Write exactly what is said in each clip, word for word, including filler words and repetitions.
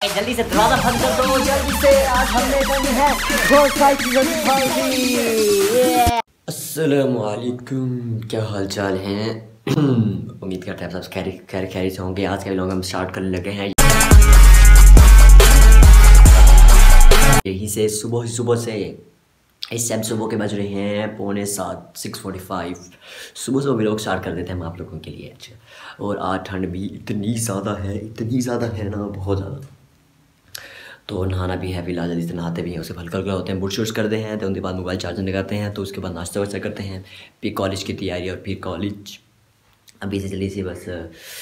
जल्दी से दरवाजा बंद कर दो, जल्दी से। आज हमने करनी है अस्सलाम वालेकुम, क्या हाल चाल हैं? उम्मीद करते हैं सब खैर खैर खैर से होंगे। आज के व्लॉग हम स्टार्ट करने लगे हैं यहीं से सुबह सुबह से। इस टाइम सुबह के बज रहे हैं पौने सात, सिक्स फोर्टी फाइव। सुबह सुबह व्लॉग स्टार्ट कर देते हैं हम आप लोगों के लिए। अच्छा, और आज ठंड भी इतनी ज़्यादा है, इतनी ज़्यादा है ना, बहुत ज़्यादा। तो नहाना भी है, फिलहाल जल्दी से नहाते भी हैं, उसके हल्का हल्का होते हैं, बुट शूट्स करते हैं, तो उनके बाद मोबाइल चार्जर लगाते हैं, तो उसके बाद नाश्ता वाश्ता करते हैं, फिर कॉलेज की तैयारी और फिर कॉलेज। अभी से जल्दी से बस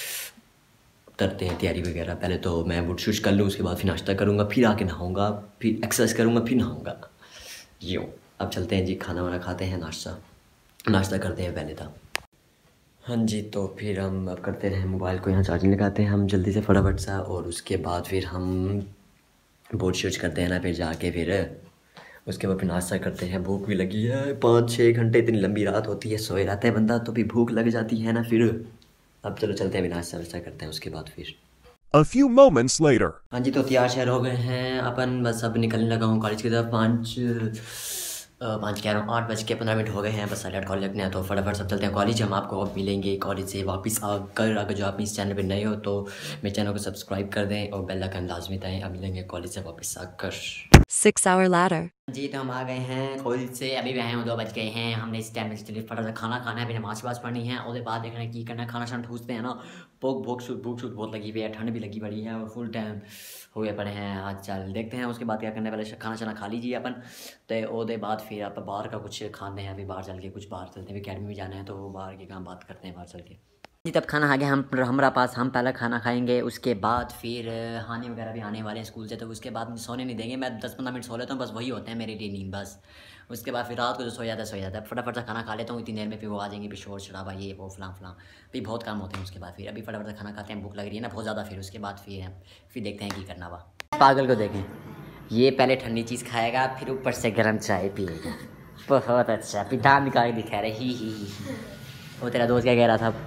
करते हैं तैयारी वगैरह। पहले तो मैं बुट शूट्स कर लूँ, उसके बाद फिर नाश्ता करूँगा, फिर आके नहाऊँगा, फिर एक्सरसाइज करूँगा, फिर नहाऊँगा। यूँ अब चलते हैं जी, खाना वाना खाते हैं, नाश्ता नाश्ता करते हैं पहले था। हाँ जी, तो फिर हम अब करते हैं मोबाइल को यहाँ चार्जिंग लगाते हैं हम जल्दी से फटाफट सा, और उसके बाद फिर हम बोट शूट करते हैं ना, फिर जाके फिर उसके बाद फिर नाश्ता करते हैं। भूख भी लगी है, पाँच छः घंटे इतनी लंबी रात होती है, सोए रहता है बंदा तो भी भूख लग जाती है ना। फिर अब चलो चलते हैं, नाश्ता वाश्ता करते हैं, उसके बाद फिर A few moments later. हाँ जी, तो तैयार शहर हो गए हैं अपन, बस अब निकलने लगा हूँ कॉलेज की तरफ। पाँच पाँच कह रहा हूँ, आठ बज के पंद्रह मिनट हो गए हैं, बस साढ़े आठ कॉलेज लगने हैं, तो फटाफट सब चलते हैं कॉलेज। हम आपको अब मिलेंगे कॉलेज से वापस आकर। अगर जो आप इस चैनल पर नए हो तो मेरे चैनल को सब्सक्राइब कर दें और बेल आइकन लाजमी दबाएं। अब मिलेंगे कॉलेज से वापस आकर। Six hour ladder. जी, तो हम आ गए हैं कॉलेज से, अभी भी आए हैं, दो बज गए हैं। हमने इस टाइम में चलिए फटाफट खाना खाना है, फिर नमाज वमाज पढ़नी है, उसके बाद देखना है की करना है। खाना शाना ठूसते हैं ना, भूख भूख शूट भूख शूट बहुत लगी हुई है, ठंड भी लगी पड़ी है और फुल टाइम हुए पड़े हैं। आज चल देखते हैं उसके बाद क्या करना है। पहले खाना शाना खा लीजिए अपन, तो उसके बाद फिर आप बाहर का कुछ खाते हैं। अभी बाहर चल के कुछ बाहर चलते हैं, अकेडमी में जाना है, तो वो बाहर के काम बात करते हैं बाहर चल के जी। तब खाना आ गया हम हमारा पास, हम पहले खाना खाएंगे, उसके बाद फिर हानि वगैरह भी आने वाले हैं स्कूल से, तो उसके बाद मुझे सोने नहीं देंगे। मैं दस पंद्रह मिनट सो लेता हूँ, बस वही होते हैं मेरी डी नींद बस। उसके बाद फिर रात को जो सो जाता है सो जाता है। फटाफट से खाना खा लेता हूँ, इतनी देर में फिर वो आ जाएंगे, फिर शोर शराबा ये वो फलां फलां, फिर बहुत काम होते हैं। उसके बाद फिर अभी फटाफट से खाना खाते हैं, भूख लग रही है ना बहुत ज़्यादा। फिर उसके बाद फिर फिर देखते हैं कि करना हुआ। पागल को देखें, ये पहले ठंडी चीज़ खाएगा, फिर ऊपर से गर्म चाय पिएगा। बहुत अच्छा, फिर दांत निकाल के दिखा रहे ही ही ही। वो तेरा दोस्त क्या कह रहा था?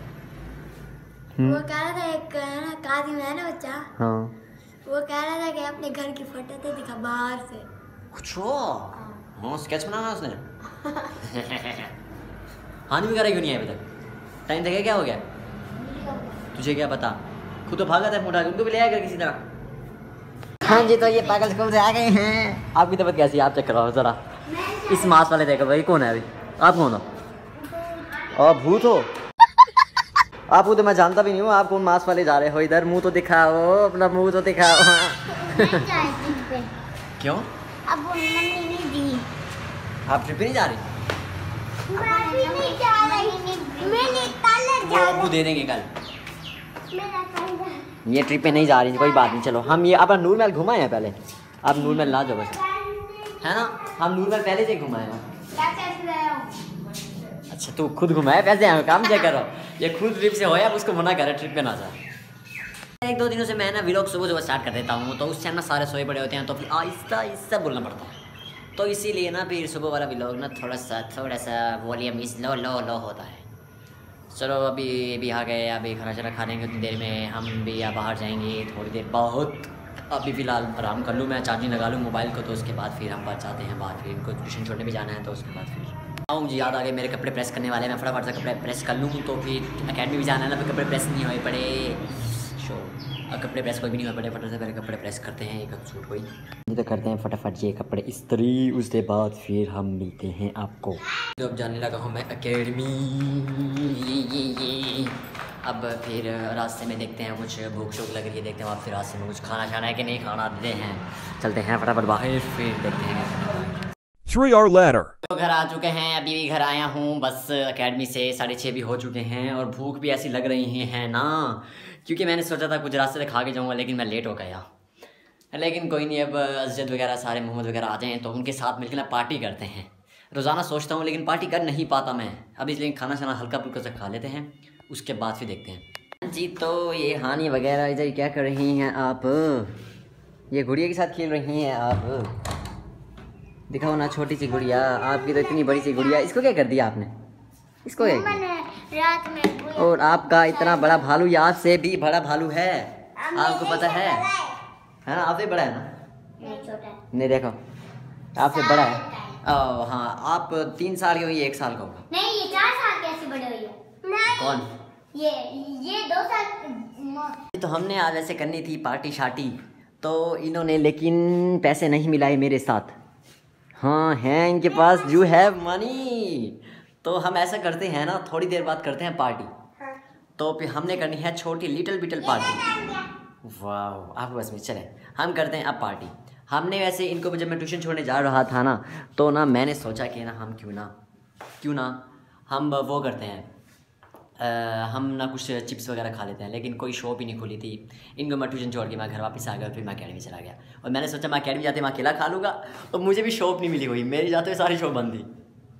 वो कह रहा था एक ना काजिम है ना बच्चा, हाँ, वो कह रहा था कि अपने घर की फोटो तो दिखा बाहर से। अच्छा, हाँ स्केच बनाना उसने। हानि वगैरह क्यों नहीं है अभी तक? टाइम देखे क्या हो गया? तुझे क्या पता, खुद तो भागा था मोटा, उनको भी ले आया कर किसी तरह। हाँ जी, तो ये पागल स्कूल से आ गए हैं। आपकी तबीयत कैसी है? आप चेक कराओ ज़रा। इस मास्क वाले देखो भाई, कौन है अभी? आप कौन हो? और भूत हो आपको? तो मैं जानता भी नहीं हूँ, आप कौन मास्क वाले जा रहे हो इधर? मुंह तो दिखाओ, अपना मुंह तो दिखाओ। क्यों? अब वो मम्मी नहीं दी। आप ट्रिप पे नहीं जा रही? मैं भी नहीं जा रही, मैंने कल वो आपको दे देंगे कल। मेरा कल ये ट्रिप पे नहीं जा रही, कोई बात नहीं। चलो हम ये अपन नूर महल घुमाए हैं पहले, आप नूर महल ला जाओ बस, है ना? हम नूर महल पहले से घुमाए हैं। अच्छा, तू खुद घुमाए पैसे हैं, काम क्या करो? ये खुद ट्रिप से हो या उसको मना करे ट्रिप पे ना जा। एक दो दिनों से मैं ना व्लॉग सुबह सुबह स्टार्ट कर देता हूँ, तो उस टाइम ना सारे सोए पड़े होते हैं, तो फिर आहिस्ता आहिस्ता बोलना पड़ता है, तो इसीलिए ना फिर सुबह वाला व्लॉग ना थोड़ा सा थोड़ा सा वॉल्यूम इस लो लो लो होता है। चलो अभी भी आ गए, अभी खाना शाना खा लेंगे, उतनी देर में हम भी या बाहर जाएंगे थोड़ी देर बहुत। अभी फ़िलहाल आराम कर लूँ, मैं चार्जिंग लगा लूँ मोबाइल को, तो उसके बाद फिर हम बाहर जाते हैं बाहर, फिर इनको ट्यूशन छोड़ने भी जाना है, तो उसके बाद फिर आऊँ। मुझे याद आ गया मेरे कपड़े प्रेस करने वाले हैं, मैं फटाफट से कपड़े प्रेस कर लूँ, तो फिर अकेडमी भी जाना है ना, फिर कपड़े प्रेस नहीं हुए पड़े। शो कपड़े प्रेस कोई भी नहीं हुए पड़े, फटाफट से पहले कपड़े प्रेस करते हैं, एक सूट कोई नहीं तो करते हैं फटाफट ये कपड़े इस्त्री, उसके बाद फिर हम मिलते हैं आपको। तो अब जाने लगा हूँ मैं अकेडमी, ये ये ये अब फिर रास्ते में देखते हैं, कुछ भूख शूख लग रही है, देखते हैं आप फिर रास्ते में कुछ खाना खाना है कि नहीं खाना देते हैं। चलते हैं फटाफट बाहर, फिर देखते हैं। Three hour ladder. तो घर आ चुके हैं, अभी भी घर आया हूँ बस अकेडमी से, साढ़े छः भी हो चुके हैं, और भूख भी ऐसी लग रही हैं ना, क्योंकि मैंने सोचा था कुछ रास्ते से खा के जाऊँगा, लेकिन मैं लेट हो गया। लेकिन कोई नहीं, अब अजद वगैरह सारे मोहम्मद वगैरह आ जाएँ तो उनके साथ मिलकर ना पार्टी करते हैं। रोज़ाना सोचता हूँ लेकिन पार्टी कर नहीं पाता मैं, अब इसलिए खाना शाना हल्का फुल्का से खा लेते हैं, उसके बाद फिर देखते हैं जी। तो ये हानि वगैरह इधर क्या कर रही हैं आप? ये गुड़िया के साथ खेल रही हैं आप? दिखाओ ना छोटी सी गुड़िया, आपकी तो इतनी बड़ी सी गुड़िया, इसको क्या कर दिया आपने? इसको क्या रात में? और आपका इतना बड़ा भालू, यहाँ से भी बड़ा भालू है, आपको पता है? है ना, आपसे बड़ा है ना? नहीं छोटा है। नहीं देखो, आपसे बड़ा है। ओ हाँ, आप तीन साल के हो, ये एक साल का होगा। नहीं ये चार साल कैसे बड़े हुई है? नहीं कौन? ये ये दो साल। तो हमने आज ऐसे करनी थी पार्टी शार्टी, तो इन्होंने लेकिन पैसे नहीं मिलाए मेरे साथ। हाँ हैं इनके पास, यू हैव मनी। तो हम ऐसा करते हैं ना, थोड़ी देर बाद करते हैं पार्टी। तो फिर हमने करनी है छोटी लिटिल बिटल पार्टी। वाह, आपके बस में चले, हम करते हैं अब पार्टी। हमने वैसे इनको जब मैं ट्यूशन छोड़ने जा रहा था ना, तो ना मैंने सोचा कि ना हम क्यों ना क्यों ना हम वो करते हैं, आ, हम ना कुछ चिप्स वगैरह खा लेते हैं। लेकिन कोई शॉप ही नहीं खुली थी। इनको मैं ट्यूशन छोड़ के मैं घर वापस आ गया, फिर मैं अकेडमी चला गया। और मैंने सोचा मैं अकेडमी जाते मैं अकेला खा लूँगा, और मुझे भी शॉप नहीं मिली कोई, मेरी जाते हुए सारी शॉप बंद थी।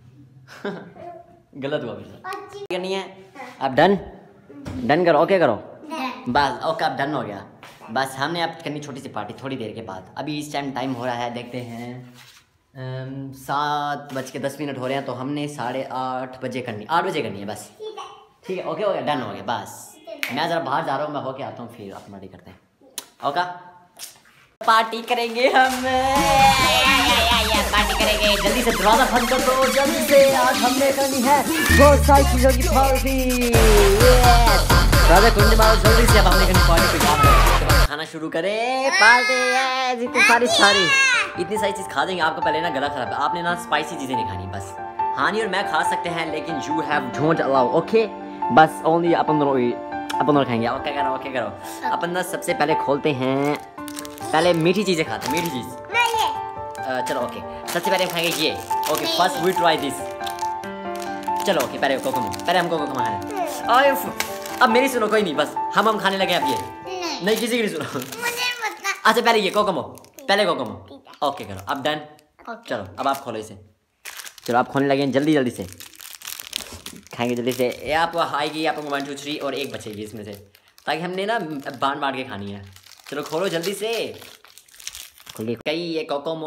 गलत हुआ मेरे साथ। करनी है अब, डन डन करो, ओके करो बस। ओके अब डन हो गया। बस हमने अब करनी छोटी सी पार्टी थोड़ी देर के बाद। अभी इस टाइम टाइम हो रहा है, देखते हैं अम, सात बज के दस मिनट हो रहे हैं। तो हमने साढ़े आठ बजे करनी, आठ बजे करनी है बस। ठीक है, ओके हो गया, डन हो गया बस। मैं ज़रा बाहर जा रहा हूँ, मैं होके आता हूँ, फिर आप पार्टी करते हैं। ओके पार्टी करेंगे हम, पार्टी करेंगे। जल्दी से दरवाजा बंद कर दो, जल्दी से। आज हमने करनी है बहुत सारी चीज़ों की पार्टी। दरवाजा खुलने मारो जल्दी से। अब हमने करनी पार्टी पे जाना, खाना शुरू करें। पार्टी है इतनी सारी सारी इतनी सारी चीज़ खा देंगे। आपको पहले ना गला खराब है, आपने ना स्पाइसी चीज़ें नहीं खानी बस। हानि और मैं खा सकते हैं, लेकिन you have don't allow, okay. बस ओनली अपन दोनों अपन दोनों खाएंगे। ओके करो, ओके करो। अपन ना सबसे पहले खोलते हैं, पहले मीठी चीज़ें खाते हैं, मीठी चीज़। Uh, चलो ओके, सबसे पहले हम खाएंगे ये। Okay first we try this. चलो ओके, पहले कोकोमो, पहले हम कोकोमो खाएं। अब मेरी सुनो, कोई नहीं, बस हम हम खाने लगे अब ये। नहीं, नहीं किसी की नहीं सुनो। अच्छा पहले ये कोकोमो, पहले कोकोमो। ओके करो, अब डन। चलो अब आप खोलो इसे। चलो आप खोलने लगे, जल्दी जल्दी से खाएंगे, जल्दी से। ये आपको आएगी, आपको वन टू थ्री और एक बचेगी इसमें से, ताकि हमने ना बांट बांट के खानी है। चलो खोलो जल्दी से। कई ये कोकोमो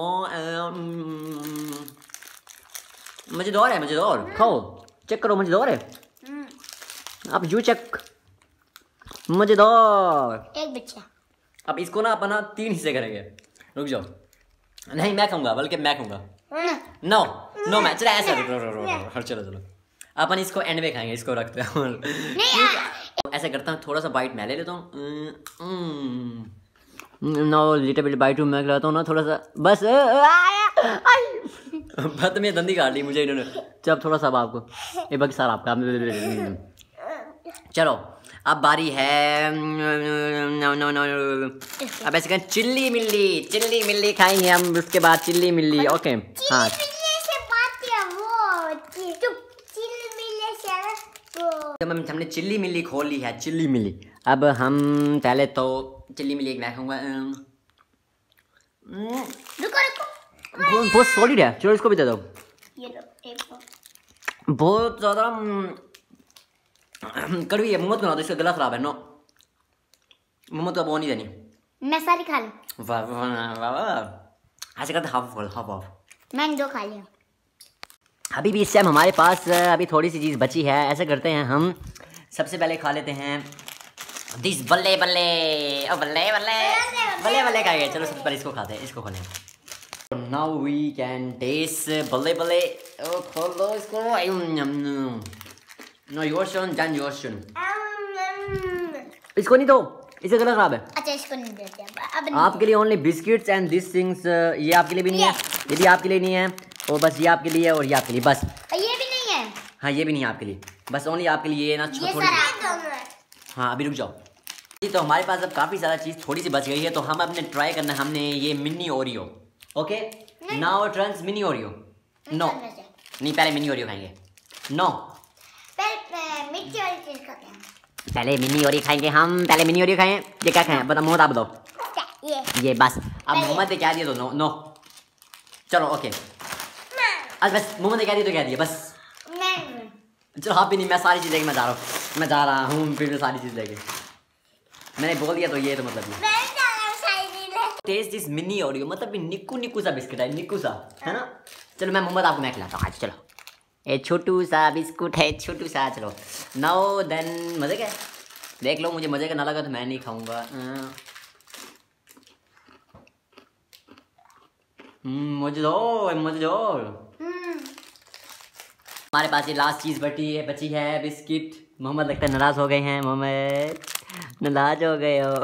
मजेदार है, मजेदार। खाओ, चेक करो, मजेदार है। अब यू चेक, मजेदार। एक बच्चा। अब इसको ना अपना तीन हिस्से करेंगे। रुक जाओ, नहीं मैं खाऊंगा, बल्कि मैं खाऊंगा। नो नो मैं, चलो ऐसा चलो चलो अपन इसको एंड में खाएंगे, इसको रखते हैं। ऐसा करता हूँ, थोड़ा सा बाइट मैं ले लेता हूँ। नो लिटिल बिट बाइट मैं खिलाता हूँ ना थोड़ा सा, बस। बत में दंदी काट ली मुझे इन्होंने। जब थोड़ा सा अब आपको, ये बाकी सारा आपका। चलो अब बारी है, अब ऐसे करें, चिल्ली मिल्ली, चिल्ली मिल्ली खाएंगे हम उसके बाद, चिल्ली मिल्ली। ओके हाँ, जब हम हमने चिल्ली मिल्ली खोल ली है, चिल्ली मिल्ली। अब हम पहले तो चिल्ली मिल्ली एक मैं खाऊंगा। रुको रुको, बहुत सॉलिड है, चलो इसको भी दे दो। ये लो एक बहुत ज़्यादा कड़वी है, मोहम्मद को ना दो, इसका गला खराब है। नो मोहम्मद को अब वो नहीं देनी। मैं सारी खा लूं। वाह वाह वाह, ऐसे करते हाफ फुल हाफ ऑफ। मैंने दो खा लिया। अभी भी इस टाइम हमारे पास अभी थोड़ी सी चीज़ बची है। ऐसे करते हैं हम, सबसे पहले खा लेते हैं दिस बल्ले बल्ले, ओ बल्ले बल्ले बल्ले बल्ले खाएंगे। चलो सबसे पहले इसको खाते हैं, इसको खोलें। नाउ वी कैन टेस्ट बल्ले बल्ले। ओ खोल दो इसको। No your turn, done your turn. इसको नहीं दो, इससे गला खराब है। अच्छा इसको नहीं देते अब। आपके लिए only biscuits and this things. ये आपके लिए भी नहीं है, ये भी आपके लिए नहीं है, और बस ये आपके लिए है और ये आपके लिए बस। ये भी नहीं है। हाँ ये भी नहीं है आपके लिए, बस ओनली आपके लिए ये ना ये थोड़ी। सारा। हाँ अभी रुक जाओ जी। तो हमारे पास अब काफ़ी सारा चीज़ थोड़ी सी बच गई है, तो हम अपने ट्राई करना है हमने ये mini Oreo. Okay now trans mini Oreo. No नहीं, पहले मिनी ओरियो खाएंगे। नो पहले मिर्ची वाली चीज खाते हैं। पहले मिनी ओरियो खाएंगे हम, पहले मिनी ओरियो खाएं। ये क्या खाएं बता, मोहम्मद आप बताओ। ये ये बस। अब मोहम्मद ने क्या दिया तो नो नो। चलो ओके, आज बस मोहम्मद ने क्या दिया तो क्या दिया बस। चलो हाँ भी नहीं, मैं सारी चीज़ लेके मैं जा रहा हूँ, मैं जा रहा हूँ फिर मैं सारी चीज़ लेके। मैंने बोल दिया तो ये तो मतलब नहीं। टेस्ट दिस मिनी ओरियो, मतलब निक्कू निक्कू सा बिस्किट है, निक्कू सा है ना। चलो मैं मोहम्मद आपको मैं खिलाता हूँ आज। चलो ये छोटू सा बिस्कुट है, छोटू सा। चलो नाउ देन मज़े का देख लो, मुझे मज़े का ना लगा तो मैं नहीं खाऊंगा। मुझे दो, मुझे दो। हमारे पास ये लास्ट चीज़ बची है बची है बिस्किट। मोहम्मद लगता है नाराज़ हो गए हैं। मोहम्मद नाराज हो गए हो।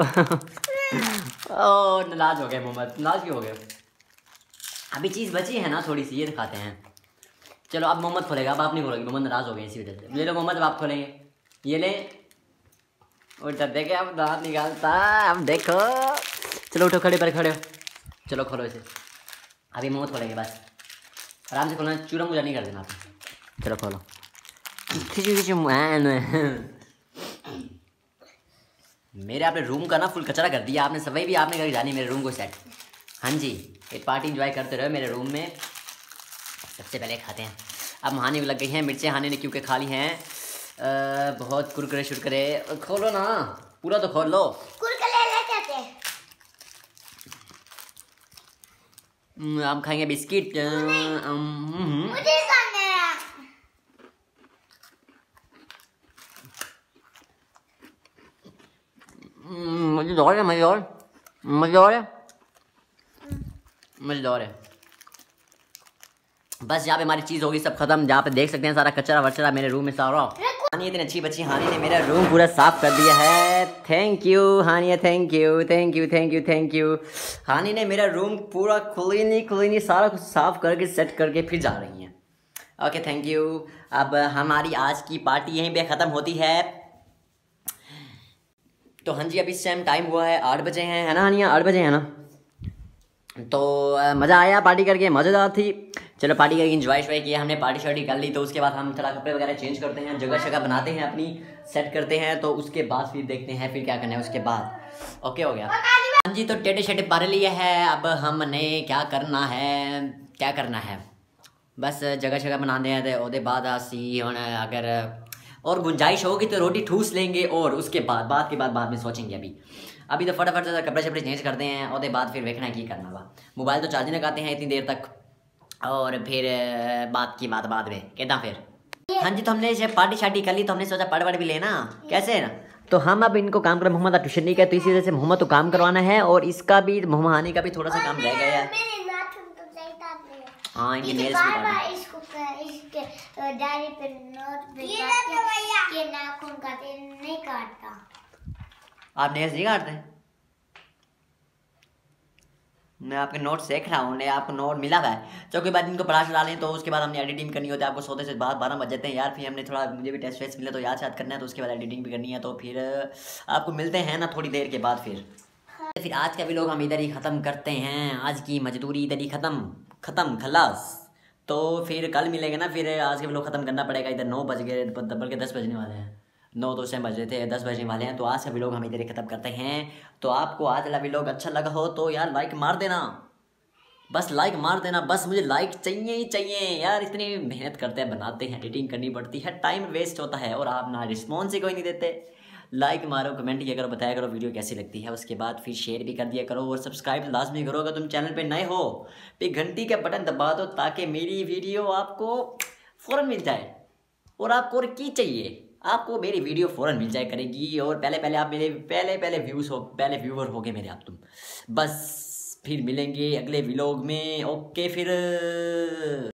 ओ नाराज हो गए मोहम्मद, नाराज क्यों हो गए? अभी चीज़ बची है ना थोड़ी सी, ये दिखाते हैं। चलो अब मोहम्मद खोलेगा, अब आप नहीं खोलोगे, मोहम्मद नाराज़ हो गए इसी वजह से। ले लो मोहम्मद, अब आप खोलेंगे। ये ले, उठा देखे अब दांत निकालता, अब देखो। चलो उठो, खड़े पर खड़े हो, चलो खोलो इसे। अभी मोहम्मद खोलेंगे, बस आराम से खोलना, चूरा मुझा नहीं कर देना आप। चलो खोलो। मेरे आपने रूम का ना फुल कचरा कर दिया आपने, सफाई भी आपने करके जानी मेरे रूम को सेट। हाँ जी, एक पार्टी एंजॉय करते रहो मेरे रूम में। सबसे पहले खाते हैं। अब हानि लग गई हैं मिर्चें, हानि ने क्योंकि खा ली हैं बहुत कुरकुरे शुरकुरे। खोलो ना, पूरा तो खोल लो। कुरकुरे लेते थे। हम खाएंगे बिस्किट। मुझे खाना है। मज़ेदार है, मज़ेदार मज़ेदार है, मज़ेदार है। बस यहाँ पे हमारी चीज़ होगी सब खत्म। जहाँ पे देख सकते हैं सारा कचरा वचरा मेरे रूम में सारा। हानी इतनी अच्छी बच्ची हानी ने मेरा रूम पूरा साफ कर दिया है। Thank you Haniya, thank you thank you thank you thank you. Hani ने मेरा रूम पूरा क्लीनी क्लीनी सारा कुछ साफ करके सेट करके फिर जा रही हैं। Okay thank you. अब हमारी आज की पार्टी यहीं पे ख़त्म होती है। तो हाँ जी, अभी इस टाइम टाइम हुआ है आठ बजे हैं, है ना हानिया? आठ बजे है ना? तो मज़ा आया पार्टी करके, मज़ेदार थी। चलो पार्टी करके इंजॉय शॉय किया हमने, पार्टी शार्टी कर ली। तो उसके बाद हम थोड़ा कपड़े वगैरह चेंज करते हैं, जगह शगह बनाते हैं अपनी, सेट करते हैं। तो उसके बाद फिर देखते हैं फिर क्या करना है उसके बाद। ओके हो गया। हाँ जी, तो टेटे शेटे पारे लिए है। अब हमने क्या करना है, क्या करना है, बस जगह शगह बनाते हैं। तो उसके बाद असी हम अगर और गुंजाइश होगी तो रोटी ठूस लेंगे, और उसके बाद बाद के बाद बाद में सोचेंगे। अभी अभी तो फटाफट से कपड़े शपड़े चेंज करते हैं, और बाद फिर देखना है की करना हुआ। मोबाइल तो चार्जिंग लगाते हैं इतनी देर तक, और फिर बात की बात बाद में कहता फिर। हाँ जी, तो हमने जब पार्टी शार्टी कर ली तो हमने सोचा पढ़ पढ़ भी लेना कैसे है ना। तो हम अब इनको काम कर, मोहम्मद ट्यूशन नहीं किया तो इसी वजह से मोहम्मद को काम करवाना है, और इसका भी मोहम्मद हानी का भी थोड़ा सा काम रह गया है। हाँ इनकी नेल्स भी काटे। इसको इसके डायरी पे नोट पे के नाखून काटे नहीं काटता। आप नेल्स नहीं काटते? मैं आपके नोट देख रहा हूँ, आपको नोट मिला हुआ है। चलो कोई बात, इनको पढ़ा चला लें। तो उसके बाद हमने एडिटिंग करनी होती है। आपको सोते से बाद बारह बज जाते हैं यार। फिर हमने थोड़ा, मुझे भी टेस्ट वेस्ट मिला तो याद याद करना है, तो उसके बाद एडिटिंग भी करनी है। तो फिर आपको मिलते हैं ना थोड़ी देर के बाद। फिर फिर आज का भी लोग हम इधर ही ख़त्म करते हैं। आज की मजदूरी इधर ही ख़त्म ख़त्म खलास। तो फिर कल मिलेंगे ना। फिर आज के भी लोग ख़त्म करना पड़ेगा। इधर नौ बज गए, बल्कि दस बजने वाले हैं। नौ तो टाइम बज रहे थे, दस बजने वाले हैं। तो आज का व्लॉग हम इधर ही ख़त्म करते हैं। तो आपको आज वाला व्लॉग अच्छा लगा हो तो यार लाइक मार देना, बस लाइक मार देना। बस मुझे लाइक चाहिए ही चाहिए यार। इतनी मेहनत करते हैं, बनाते हैं, एडिटिंग करनी पड़ती है, टाइम वेस्ट होता है, और आप ना रिस्पॉन्स ही कोई नहीं देते। लाइक मारो, कमेंट किया करो, बताया करो वीडियो कैसी लगती है। उसके बाद फिर शेयर भी कर दिया करो, और सब्सक्राइब लाजमी करो। अगर तुम चैनल पे नए हो तो घंटी का बटन दबा दो, ताकि मेरी वीडियो आपको फ़ौरन मिल जाए। और आपको और की चाहिए, आपको मेरी वीडियो फ़ौरन मिल जाए करेगी। और पहले पहले आप मेरे पहले पहले व्यूज़ हो पहले व्यूवर हो गए मेरे आप तुम। बस फिर मिलेंगे अगले व्लॉग में। ओके फिर।